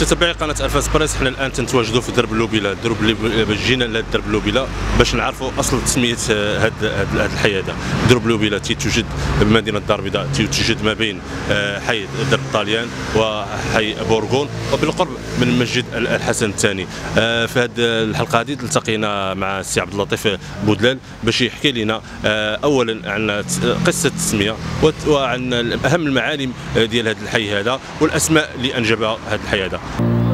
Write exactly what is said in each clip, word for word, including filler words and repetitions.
متابعي قناه الفاس بريس، حنا الان تنتواجدوا في درب اللوبيله. درب اللوبيله جينا لهاد درب اللوبيله باش نعرفوا اصل تسميه هاد هاد الحي هذا. درب اللوبيله تيتوجد بمدينه الدار البيضاء، تيتوجد ما بين حي درب الطاليان وحي بورغون وبالقرب من مسجد الحسن الثاني. في هذه الحلقه هذه التقينا مع السي عبد اللطيف بودلال باش يحكي لنا اولا عن قصه التسميه وعن اهم المعالم ديال هذا الحي هذا والاسماء اللي انجبها هذا الحي هذا.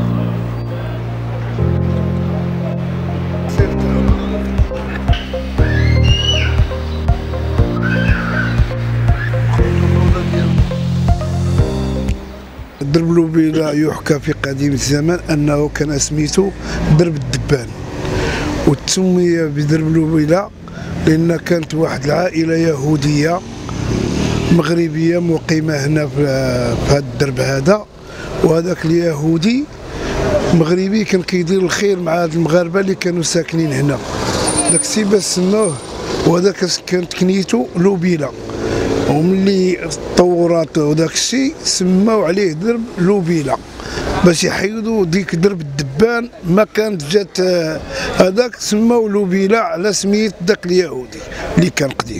درب اللوبيله يحكى في قديم الزمان انه كان سميته درب الدبان، وتسمي بدرب اللوبيله لان كانت واحد العائله يهوديه مغربيه مقيمه هنا في هذا الدرب هذا، وهذاك اليهودي مغربي كان كيدير الخير مع هاد المغاربه اللي كانوا ساكنين هنا. داك السي باش سموه، وهذاك كانت كنيته لوبيله، وملي طورات وداك الشيء سماو عليه درب لوبيله باش يحيدوا ديك درب الدبان. ما كانت جات هذاك سماو لوبيله على سميت داك اليهودي اللي كان قديم.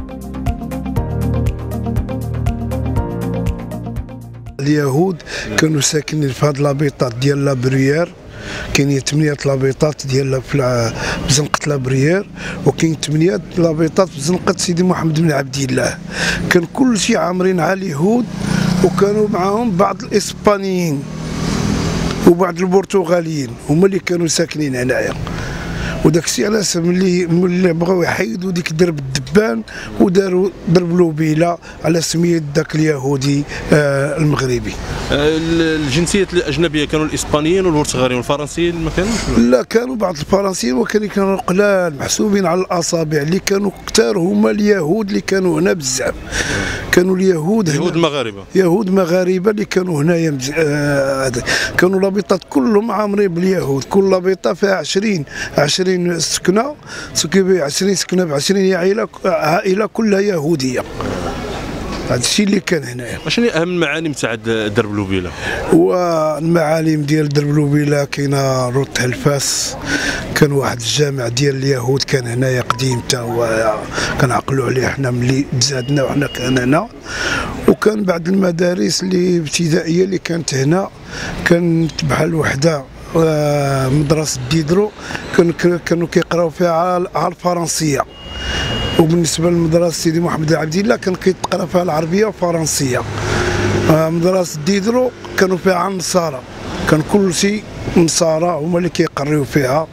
اليهود كانوا ساكنين في هاد لابيطات ديال لابريير، كاينين ثمانية لابيطات ديال في بزنقة لابريير، وكاين ثمانية لابيطات في بزنقة سيدي محمد بن عبد الله. كان كل شيء عامرين على اليهود، وكانوا معاهم بعض الاسبانيين وبعض البرتغاليين هما اللي كانوا ساكنين هنايا. وداك الشيء علاش ملي ملي بغاو يحيدوا ديك درب الدبان وداروا درب لوبيله على سميه داك اليهودي آه المغربي. الجنسيات الاجنبيه كانوا الاسبانيين والبرتغاليين والفرنسيين ما كانوش؟ لا، كانوا بعض الفرنسيين وكانوا كانوا قلال محسوبين على الاصابع. اللي كانوا كثار هما اليهود اللي كانوا هنا بزاف. كانوا اليهود يهود مغاربه يهود مغاربه اللي كانوا هنايا آه كانوا لابيطات كلهم عامرين باليهود. كل لابيطه فيها عشرين عشرين سكنه، عشرين سكنه ب عشرين عائله عائله كلها يهوديه. هذا الشيء اللي كان هنايا. شنو اهم المعالم تاع درب اللوبيله؟ والمعالم ديال درب اللوبيله كاينه روت الفاس، كان واحد الجامع ديال اليهود كان هنايا قديم تا هو كنعقلوا عليه حنا ملي تزادنا وحنا كان هنا. وكان بعض المدارس اللي ابتدائيه اللي كانت هنا، كانت بحال وحده مدرسه ديدرو كانوا كانوا كيقراو فيها على الفرنسيه، وبالنسبه لمدرسه سيدي محمد عبد الله كان كيتقرا فيها العربيه والفرنسيه. مدرسه ديدرو كانوا فيها عن النصارى، كان كل شيء نصارى هما اللي كيقريو فيها.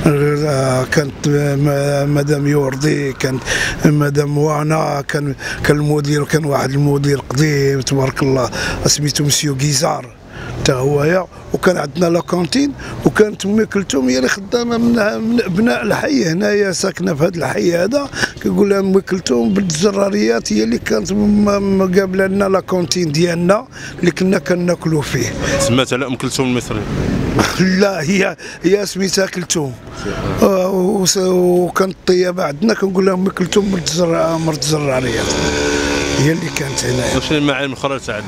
كانت مدام يوردي، كانت مدام وانا، كان كان المدير، كان واحد المدير قديم تبارك الله سميتو مسيو كيزار تا هويا. وكان عندنا لا كونتين، وكانت امي كلثوم هي اللي خدامه من, من ابناء الحي هنايا، ساكنه في هذا الحي هذا. كيقول لها امي كلثوم بالجراريات هي اللي كانت مقابله لنا لا كونتين ديالنا اللي كنا كناكلوا فيه. سمات على ام كلثوم المصري؟ لا، هي هي سميتها كلثوم. وكانت الطيابه عندنا كنقول لها ام كلثوم مرت الجراريات هي اللي كانت هنا. شنو المعالم الاخرى تاع؟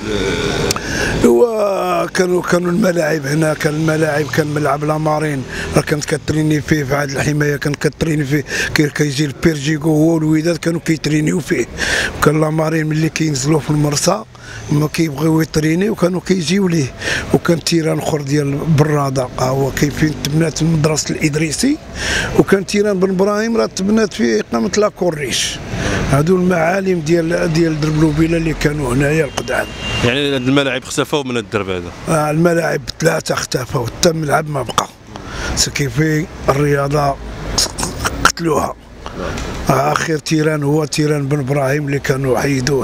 هو كانوا كانوا الملاعب هنا. كان الملاعب، كان ملعب لامارين كانت كتريني فيه في هذه الحمايه، كانت كتريني فيه كيجي البيرجيكو هو والوليدات كانوا كيترينيو فيه. وكان لامارين ملي كينزلوا في المرسى ما كيبغيو يتريني وكانوا كيجيو ليه. وكان تيران اخر ديال براده هو كاين تبنات المدرسه الادريسي، وكان تيران بن ابراهيم راه تبنات فيه اقامه لا كورنيش. هادو المعالم ديال ديال درب اللوبيله اللي كانوا هنايا القدام. يعني الملاعب اختفوا من الدرب هذا؟ آه الملاعب ثلاثه اختفوا، حتى الملعب ما بقى. سكيفي الرياضه قتلوها. اخر تيران هو تيران بن ابراهيم اللي كانوا حيدوه حتى هو وبناو فيه الاقامه ديال اقامه لا كورنيش.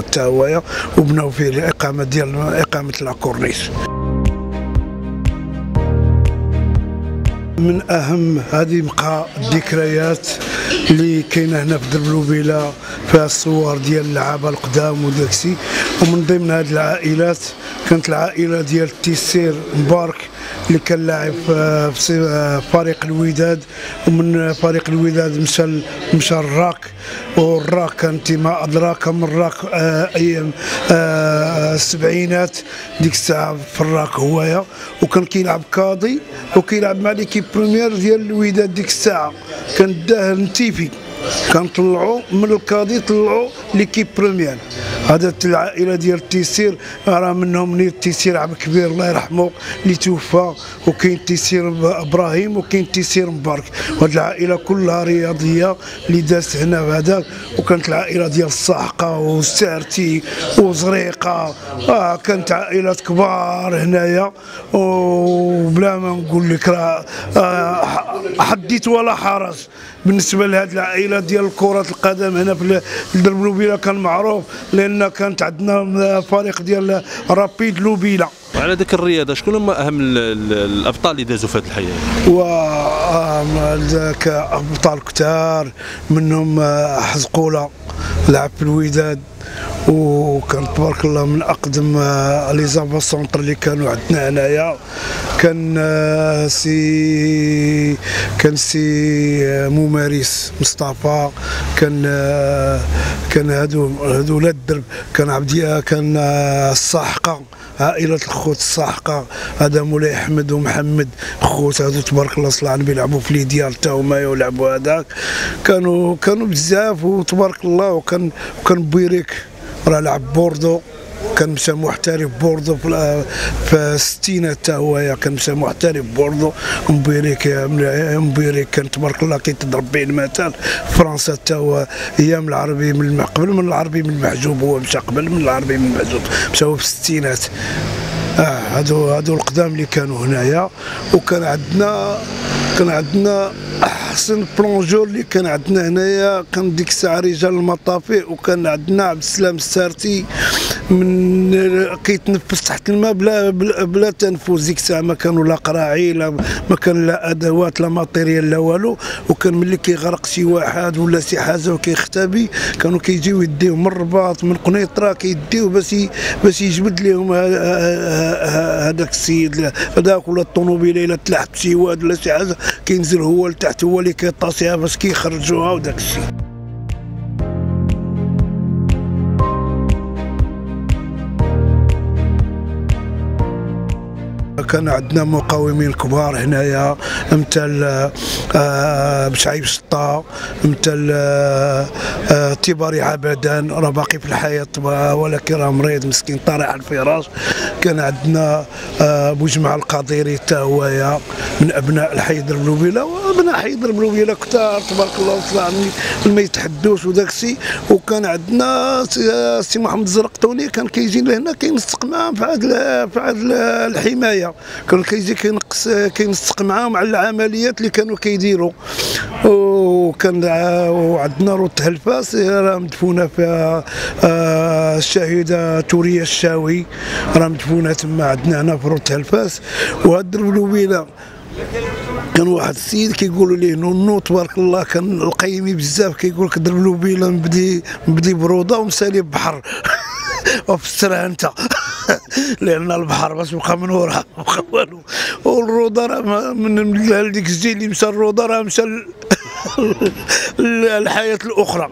من اهم هذه بقى الذكريات اللي كاينه هنا في درب لوبيله، فيها الصور ديال اللعابه القدام وداكشي. ومن ضمن هذه العائلات كانت العائله ديال تيسير مبارك اللي كان لاعب في فريق الوداد، ومن فريق الوداد مشى مشى الراك، والراك كانت ما ادراك من الراك ايام السبعينات ديك الساعه في الراك هوايا، وكان كيلعب كاضي وكيلعب مع ليكيب بريمير ديال الوداد ديك الساعه، كان داه نتيفي، كان طلعوا من الكاضي طلعوا ليكيب بريمير. هذا العائله ديال تيسير راه منهم نير تيسير عبد الكبير الله يرحمه اللي توفى، وكاين تيسير ابراهيم وكاين تيسير مبارك، وهذه العائله كلها رياضيه اللي دازت هنا بهذاك. وكانت العائله ديال الساحقه وسارتي وزريقه، آه كانت عائلات كبار هنايا، وبلا ما نقول لك راه آه حديت ولا حرج. بالنسبه لهذه العائله ديال كره القدم هنا في درب لوبيله كان معروف، لان كانت عندنا فريق ديال رابيد لوبيله. وعلى ذاك الرياضه شكون هما اهم الابطال اللي دازوا في هذه الحياه؟ و ذاك ابطال كثار، منهم حزقوله لعب في الوداد، وكان تبارك الله من اقدم لي زافا سونتر اللي كانوا عندنا هنايا. كان سي كان سي ممارس مصطفى، كان كان هادو هادو ولاد الدرب، كان عبد كان الساحقه، عائله الخوت الساحقه، هذا مولاي احمد ومحمد خوت هادو تبارك الله صلى على النبي يلعبوا في ليديال تا هما يلعبوا هذاك، كانوا كانوا بزاف وتبارك الله. وكان وكان بويريك راه لعب بوردو، كان مشى محترف بوردو في الستينات تا هو، كان مشى محترف بوردو. مبيريك مبيريك كان تبارك الله كيتضرب به المثل فرنسا تا هو، ايام العربي من قبل من العربي من المحجوب، هو مشى قبل من العربي من المحجوب، مشاو في الستينات. اه هادو هادو القدام اللي كانوا هنايا. وكان عندنا كان عندنا احسن بلونجور اللي كان عندنا هنايا، كان ديك الساعه رجال المطافئ، وكان عندنا عبد السلام السارتي من كيتنفس تحت الماء بلا بلا, بلا تنفس. ديك الساعه ما كانوا لا قراعي، لا ما كان لا ادوات لا ماتيريال لا والو. وكان ملي كيغرق شي واحد ولا شي حاجه وكيختبي، كانوا كيجيو يديوه من الرباط من قنيطره، كيديوه باش باش يجبد لهم هذاك السيد هذاك، ولا الطوموبيله الا تلاحت بشي واد ولا شي حاجه كينزل هو لتحت، هو اللي كيطاسيها باش كيخرجوها وداك الشيء. كان عندنا مقاومين كبار هنايا، مثل آه بشعيب شطا، مثل آه آه تيباري عبدان راه باقي في الحياه ولكن راه مريض مسكين طارح على الفراش. كان عندنا آه بوجمع القديري تا هويا من ابناء الحي درب لوبيله، وابناء حي درب لوبيله كثار تبارك الله وطلع ما يتحدوش وداك الشيء. وكان عندنا سي محمد الزرقطوني كان كيجي لهنا كينسق معاهم في هذه في هذه الحمايه، كان كيجي كينقص كينسق معاهم على العمليات اللي كانوا كيديروا. وكان وعندنا روت هلفاس راه مدفونه فيها الشهيده توريه الشاوي، راه مدفونه تما عندنا هنا في روت هلفاس. وهاد درب لوبيله كان واحد السيد كيقولوا ليه نونو تبارك الله، كان القيمي بزاف، كيقول لك درب لوبيله مبدي مبدي بروده ومسالي بحر وفسرها انت لان البحر باش بقى من وراه ما بقى والو. والروضه راه من ديك الجيل اللي مشى الروضه راه مشى الحياه الاخرى.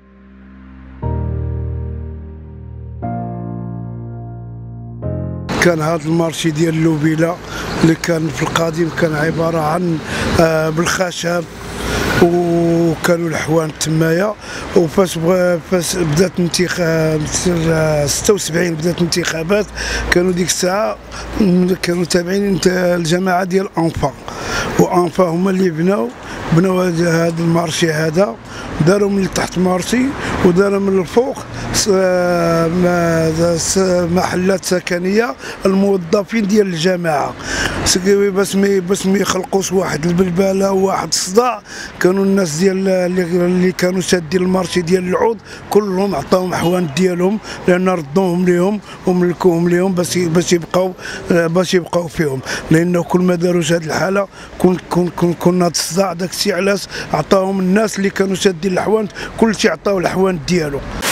كان هذا المارشي ديال لوبيله اللي كان في القديم كان عباره عن آه بالخشب، وكانوا الحوان تمايا. وفاش فاش بدات الانتخاب ستة وسبعين بدات الانتخابات، كانوا ديك الساعه كانوا تابعين الجماعه ديال انفا، وانفا هما اللي بناو بناو هذا المارشي هذا، داروا من تحت مارشي وداروا من الفوق محلات سكنيه الموظفين ديال الجماعه، باش ما باش ما يخلقوش واحد البلبله وواحد الصداع. كانوا الناس ديال اللي كانوا شادين المارشي ديال العود كلهم عطاهم حوانت ديالهم، لان ردوهم ليهم وملكوهم ليهم باش باش يبقاو باش يبقاو فيهم، لانه كل ما داروش هذه الحاله كون كون كنا هذا الصداع. داك الشيء علاش عطاهم الناس اللي كانوا شادين الحوانت كل شيء عطاو الحوانت ديالو.